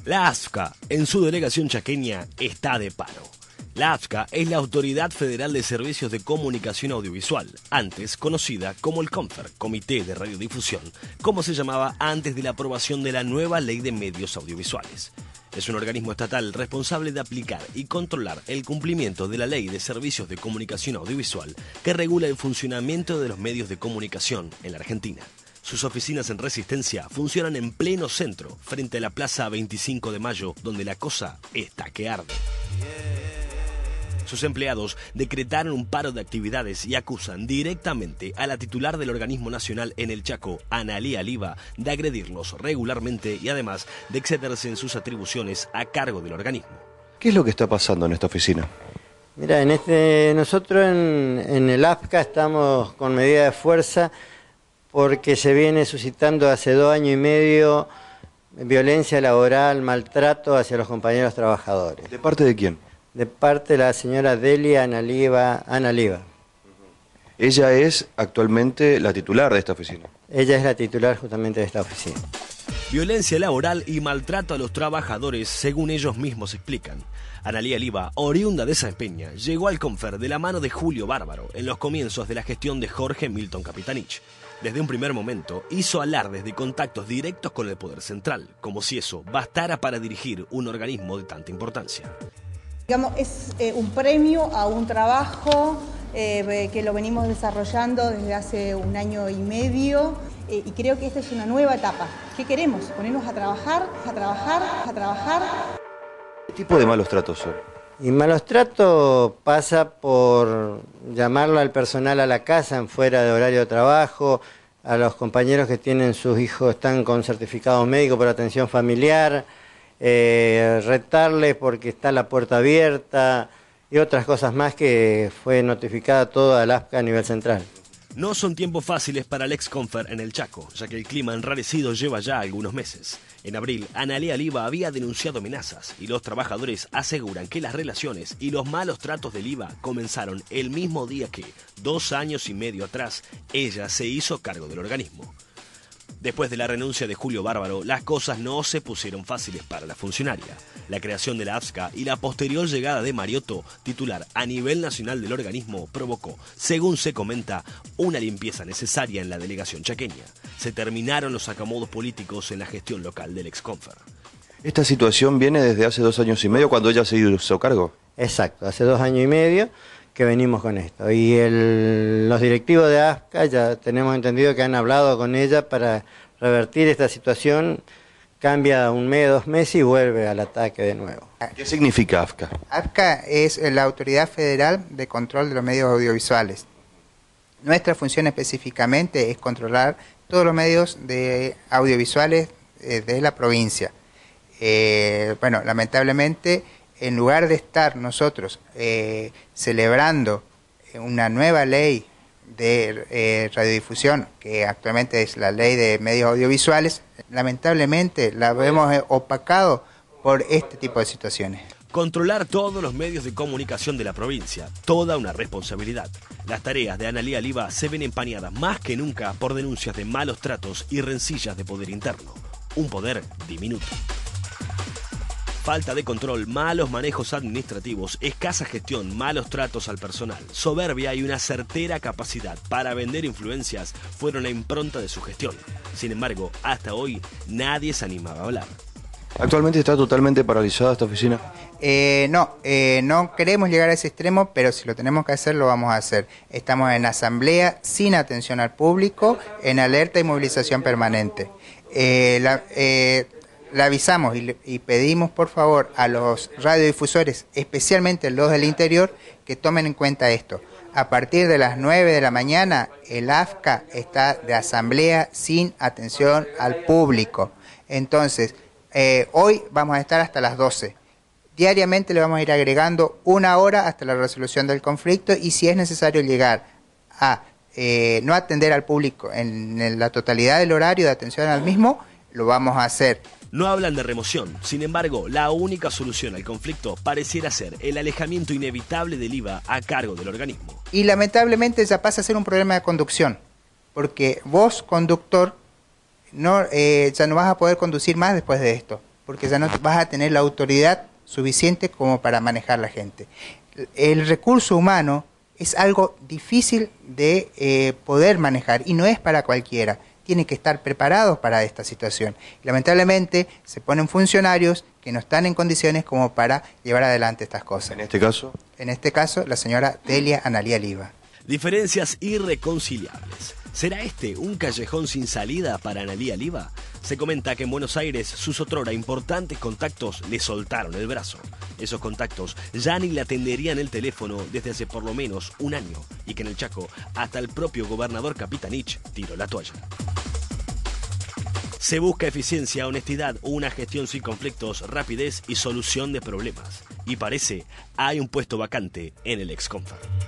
La AFCA, en su delegación chaqueña, está de paro. La AFCA es la Autoridad Federal de Servicios de Comunicación Audiovisual, antes conocida como el CONFER, Comité de Radiodifusión, como se llamaba antes de la aprobación de la nueva Ley de Medios Audiovisuales. Es un organismo estatal responsable de aplicar y controlar el cumplimiento de la Ley de Servicios de Comunicación Audiovisual que regula el funcionamiento de los medios de comunicación en la Argentina. Sus oficinas en Resistencia funcionan en pleno centro, frente a la Plaza 25 de Mayo, donde la cosa está que arde. Sus empleados decretaron un paro de actividades y acusan directamente a la titular del organismo nacional en el Chaco, Analía Liva, de agredirlos regularmente y además de excederse en sus atribuciones a cargo del organismo. ¿Qué es lo que está pasando en esta oficina? Mira, nosotros en el AFCA estamos con medida de fuerza porque se viene suscitando hace 2 años y medio violencia laboral, maltrato hacia los compañeros trabajadores. ¿De parte de quién? De parte de la señora Delia Ana Liva. Ella es actualmente la titular de esta oficina. Ella es la titular justamente de esta oficina. Violencia laboral y maltrato a los trabajadores, según ellos mismos explican. Analía Liva, oriunda de Sáenz Peña, llegó al CONFER de la mano de Julio Bárbaro en los comienzos de la gestión de Jorge Milton Capitanich. Desde un primer momento hizo alardes de contactos directos con el Poder Central, como si eso bastara para dirigir un organismo de tanta importancia. Digamos, es un premio a un trabajo que lo venimos desarrollando desde hace 1 año y medio y creo que esta es una nueva etapa. ¿Qué queremos? Ponernos a trabajar. ¿Qué tipo de malos tratos son? Y malos tratos pasa por llamarlo al personal a la casa en fuera de horario de trabajo, a los compañeros que tienen sus hijos, están con certificado médico por atención familiar, retarles porque está la puerta abierta y otras cosas más que fue notificada toda la AFCA a nivel central. No son tiempos fáciles para el ex CONFER en el Chaco, ya que el clima enrarecido lleva ya algunos meses. En abril, Analía Liva había denunciado amenazas y los trabajadores aseguran que las relaciones y los malos tratos de Liva comenzaron el mismo día que, 2 años y medio atrás, ella se hizo cargo del organismo. Después de la renuncia de Julio Bárbaro, las cosas no se pusieron fáciles para la funcionaria. La creación de la AFCA y la posterior llegada de Mariotto, titular a nivel nacional del organismo, provocó, según se comenta, una limpieza necesaria en la delegación chaqueña. Se terminaron los acomodos políticos en la gestión local del ex-CONFER. ¿Esta situación viene desde hace 2 años y medio cuando ella se hizo cargo? Exacto, hace 2 años y medio que venimos con esto. Y los directivos de AFCA ya tenemos entendido que han hablado con ella para revertir esta situación. Cambia 1 mes, 2 meses y vuelve al ataque de nuevo. ¿Qué significa AFCA? AFCA es la Autoridad Federal de Control de los Medios Audiovisuales. Nuestra función específicamente es controlar todos los medios audiovisuales de la provincia. Bueno, lamentablemente, en lugar de estar nosotros celebrando una nueva ley de radiodifusión, que actualmente es la Ley de Medios Audiovisuales, lamentablemente la vemos opacado por este tipo de situaciones. Controlar todos los medios de comunicación de la provincia, toda una responsabilidad. Las tareas de Analía Liva se ven empañadas más que nunca por denuncias de malos tratos y rencillas de poder interno. Un poder diminuto. Falta de control, malos manejos administrativos, escasa gestión, malos tratos al personal, soberbia y una certera capacidad para vender influencias fueron la impronta de su gestión. Sin embargo, hasta hoy nadie se animaba a hablar. ¿Actualmente está totalmente paralizada esta oficina? No queremos llegar a ese extremo, pero si lo tenemos que hacer, lo vamos a hacer. Estamos en asamblea, sin atención al público, en alerta y movilización permanente. Le avisamos y pedimos por favor a los radiodifusores, especialmente los del interior, que tomen en cuenta esto. A partir de las 9 de la mañana, el AFCA está de asamblea sin atención al público. Entonces, hoy vamos a estar hasta las 12. Diariamente le vamos a ir agregando 1 hora hasta la resolución del conflicto y si es necesario llegar a no atender al público en la totalidad del horario de atención al mismo, lo vamos a hacer. No hablan de remoción, sin embargo, la única solución al conflicto pareciera ser el alejamiento inevitable del IVA a cargo del organismo. Y lamentablemente ya pasa a ser un problema de conducción, porque vos, conductor, ya no vas a poder conducir más después de esto. porque ya no vas a tener la autoridad suficiente como para manejar la gente. El recurso humano es algo difícil de poder manejar y no es para cualquiera. Tienen que estar preparados para esta situación. Lamentablemente se ponen funcionarios que no están en condiciones como para llevar adelante estas cosas. ¿En este caso? En este caso, la señora Delia Analía Liva. Diferencias irreconciliables. ¿Será este un callejón sin salida para Analía Liva? Se comenta que en Buenos Aires sus otrora importantes contactos le soltaron el brazo. Esos contactos ya ni le atenderían el teléfono desde hace por lo menos un año, y que en el Chaco hasta el propio gobernador Capitanich tiró la toalla. Se busca eficiencia, honestidad, una gestión sin conflictos, rapidez y solución de problemas. Y parece hay un puesto vacante en el Exconfer.